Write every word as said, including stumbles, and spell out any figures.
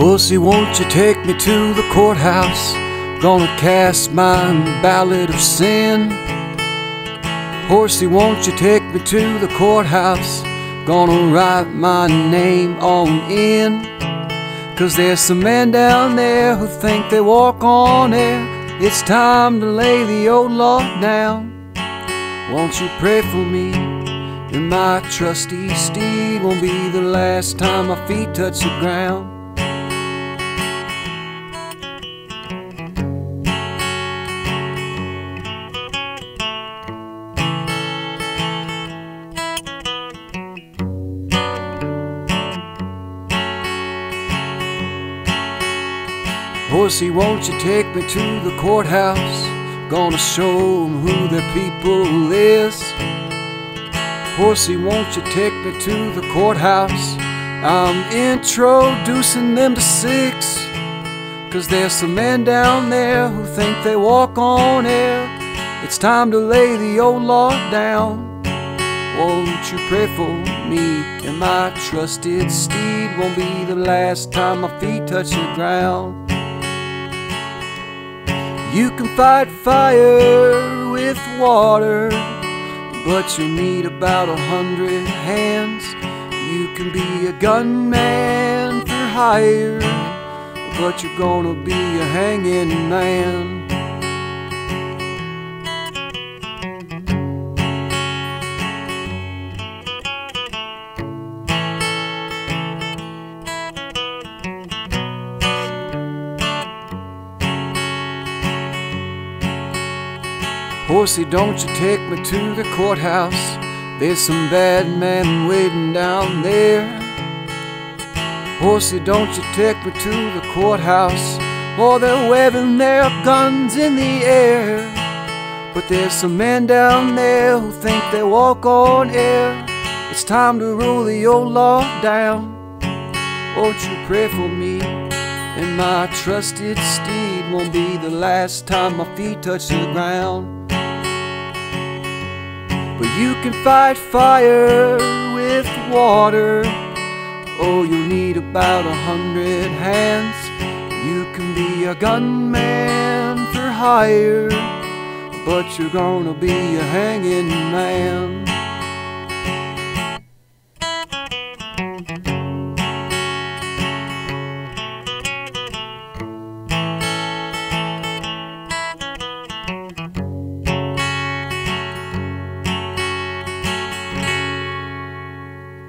Horsey, won't you take me to the courthouse? Gonna cast my ballot of sin. Horsey, won't you take me to the courthouse? Gonna write my name on in. Cause there's some men down there who think they walk on air. It's time to lay the old law down. Won't you pray for me? And my trusty steed won't be the last time my feet touch the ground. Horsey, won't you take me to the courthouse? Gonna show 'em who their people is. Horsey, won't you take me to the courthouse? I'm introducing them to six. Cause there's some men down there who think they walk on air. It's time to lay the old law down. Won't you pray for me? And my trusted steed won't be the last time my feet touch the ground. You can fight fire with water, but you'll need about a hundred hands. You can be a gunman for hire, but you're gonna be a hanging man. Horsey, don't you take me to the courthouse? There's some bad men waiting down there. Horsey, don't you take me to the courthouse? Or they're waving their guns in the air. But there's some men down there who think they walk on air. It's time to rule the old law down. Won't you pray for me? And my trusted steed won't be the last time my feet touch the ground. But you can fight fire with water. Oh, you'll need about a hundred hands. You can be a gunman for hire, but you're gonna be a hanging man.